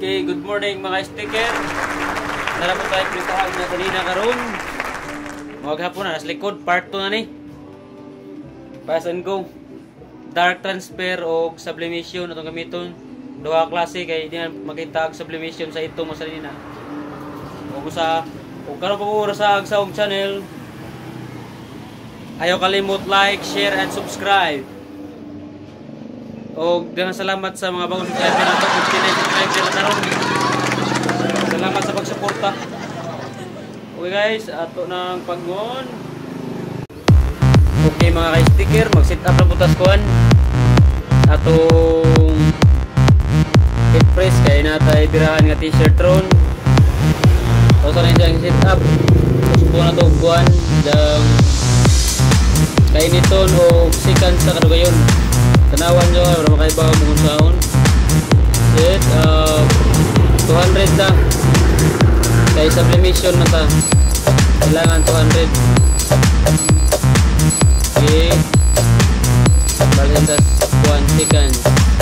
Okay, good morning mga sticker. Nara po tayo printahan na kanina karon. Maghapon na sa likod part 2 na ni. Pass and go. Dark transfer o sublimation atong gamiton. Duha klase kay di na makita ang sublimation sa ito masalina. O karon pa oras sa Agsawg channel. Ayaw kalimot like, share and subscribe. O daghang salamat sa mga bagong subscriber nato, 59 subscriber na karon. Salamat sa pagsuporta. Okay guys, ato nang pag-on. Okay mga ka-sticker, mag-set up na butas kuan. Atong head press kay natay birahan nga t-shirt ron. So sa nang set up, subukan na to kuan dang kainiton o seconds sa kadugayon. Tanawan nyo, wala makaibaw mong saon. Set up 200 na. Kaya sublimation na ta. Kailangan 200. Okay. Balikan sa 1 seconds.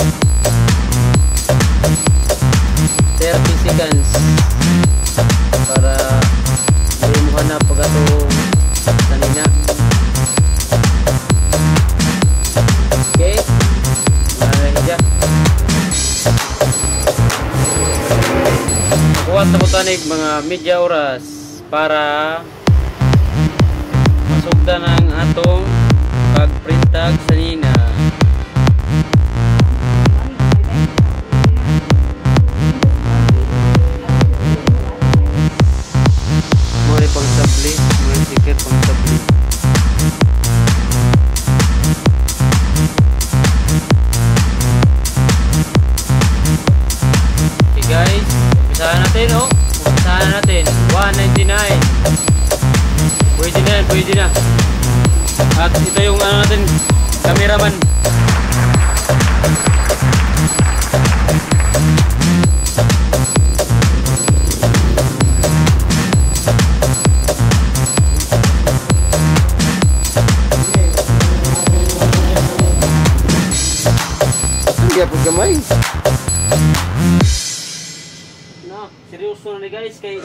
30 seconds. Para hindi mo hanap pag itong kanina. Okay. Kuwat na po tanig mga media oras para masugdan ang atong pagprintag sa nina. Muli pang sabli, muli sticker pang sabli. Guys, umpisahan natin oh. Umpisahan natin 199. Pwede na. At ito yung ano natin, cameraman. Hindi ako gamay. Seryoso na ni guys kay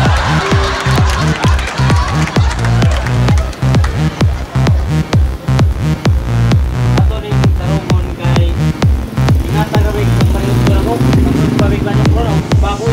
ato ni tarungon kay ingatan gawin sa parehong ko mo ang pabiglan ng pro baboy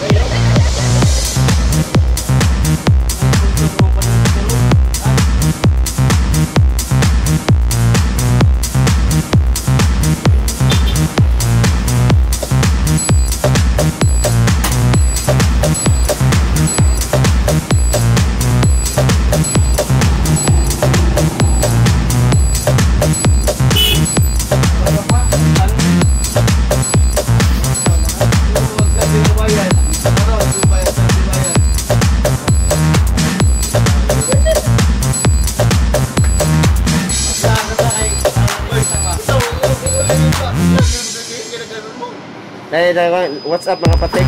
what's up mga patik?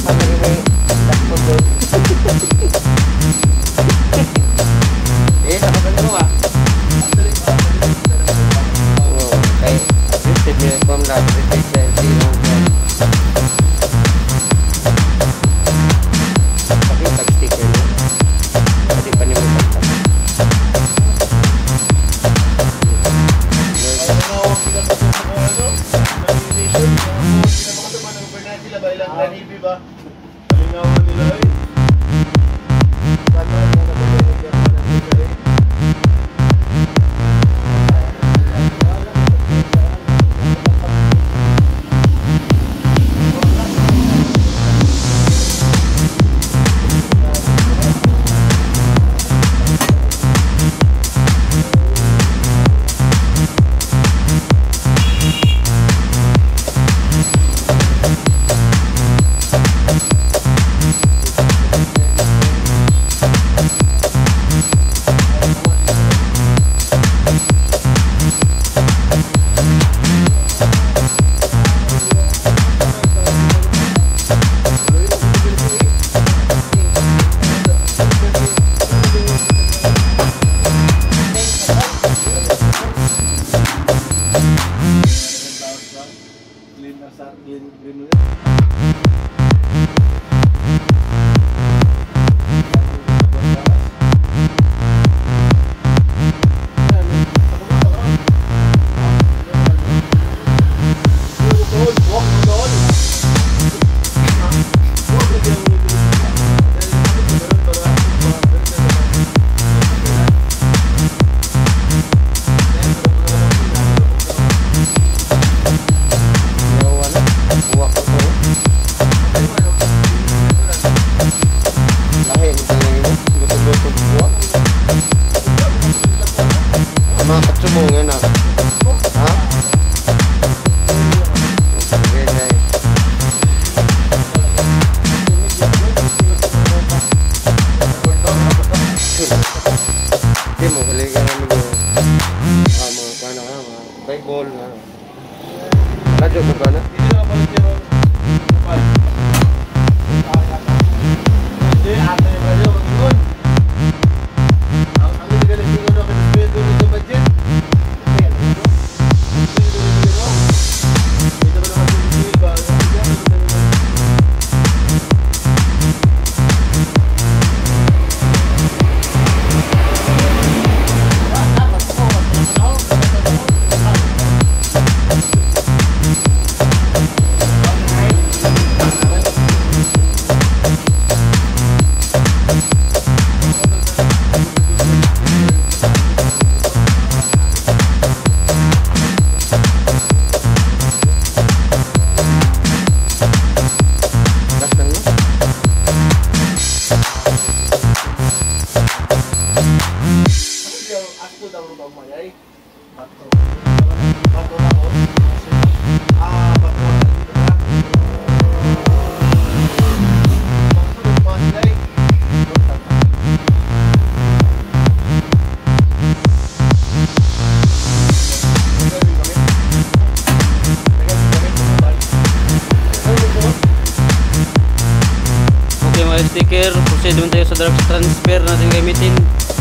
Sticker, proceed naman tayo sa drug transfer natin gamitin.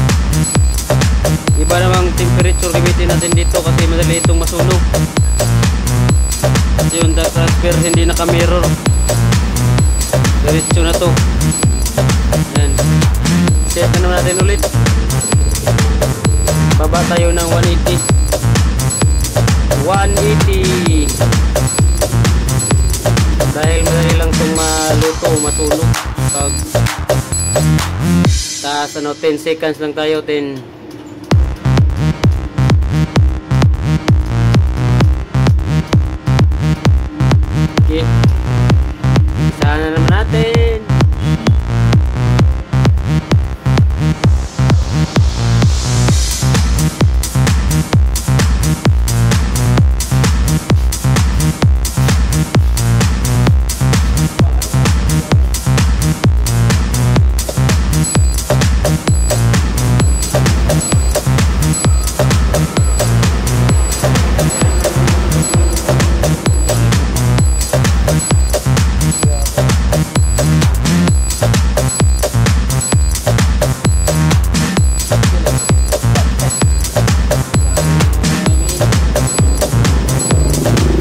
Iba namang temperature gamitin natin dito kasi madali itong masunog. Kasi yung drug transfer hindi naka-mirror, diretso na to. Yan, set na naman natin ulit. Baba tayo ng 180. Dahil madali lang itong maluto, masunog. Pag taas 10 seconds lang tayo, 10. Okay, isahan na naman natin. Bye.